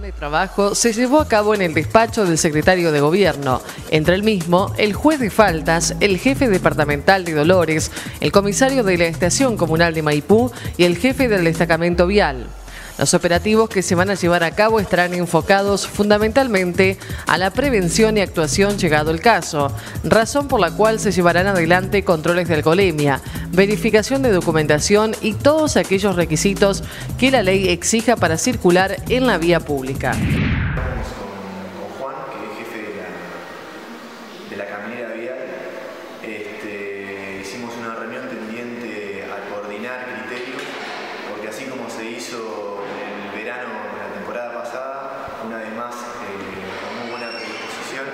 Trabajo se llevó a cabo en el despacho del secretario de Gobierno. Entre el mismo, el juez de faltas, el jefe departamental de Dolores, el comisario de la Estación Comunal de Maipú y el jefe del destacamento vial. Los operativos que se van a llevar a cabo estarán enfocados fundamentalmente a la prevención y actuación llegado el caso, razón por la cual se llevarán adelante controles de alcoholemia, verificación de documentación y todos aquellos requisitos que la ley exija para circular en la vía pública. Con Juan, que es jefe de la caminera vial, hicimos una reunión tendiente a coordinar criterios, porque así como se hizo en el verano, en la temporada pasada, una vez más, con muy buena predisposición,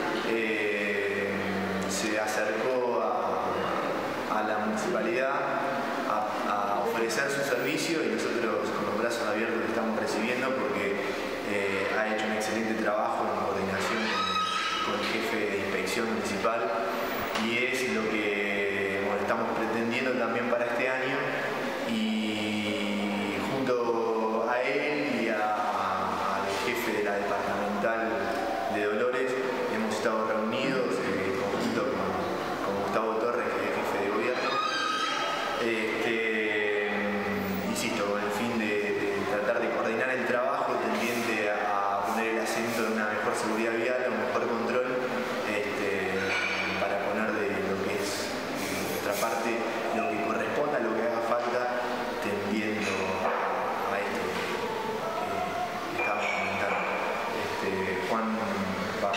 se acercó a la municipalidad a ofrecer su servicio y nosotros con los brazos abiertos le estamos recibiendo porque ha hecho un excelente trabajo en coordinación con el jefe de inspección municipal y es lo que estamos pretendiendo también para este año. Y junto a él y al jefe de la departamental de Dolores hemos estado reunidos en conjunto con Gustavo Torres, que es jefe de gobierno, insisto, con el fin de tratar de coordinar el trabajo tendiente a poner el acento en una mejor seguridad vial, un mejor control, para poner de lo que es nuestra parte lo que corresponda, lo que haga falta, tendiendo a esto que estamos comentando. Juan va a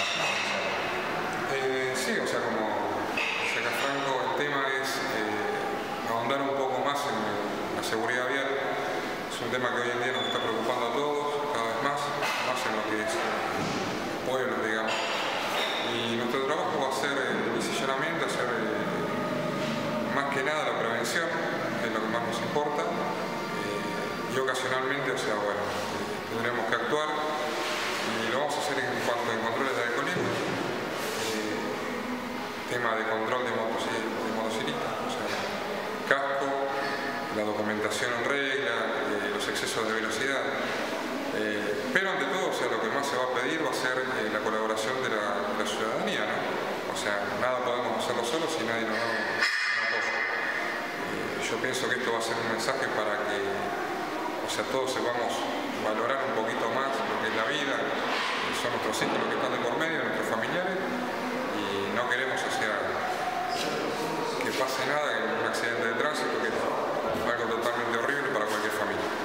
sí, o sea, como saca Franco, el tema es ahondar un poco más en la seguridad vial. Es un tema que hoy en día nos está preocupando a todos, cada vez más en lo que es pueblos, digamos. Y nuestro trabajo va a ser precisamente hacer más que nada la prevención, que es lo que más nos importa, y ocasionalmente, o sea, bueno, tendremos que actuar y lo vamos a hacer en cuanto a controles de alcoholismo, tema de control de motociclistas, o sea, casco, la documentación en regla, los excesos de velocidad, pero ante todo, o sea, lo que más se va a pedir va a ser la colaboración de la ciudadanía, ¿no? O sea, nada podemos hacerlo solos si nadie nos da un apoyo. Yo pienso que esto va a ser un mensaje para que, o sea, todos sepamos valorar un poquito más lo que es la vida, son nuestros hijos los que están de por medio, nuestros familiares, y no queremos, o sea, que pase nada, un accidente de tránsito, que es algo totalmente horrible para cualquier familia.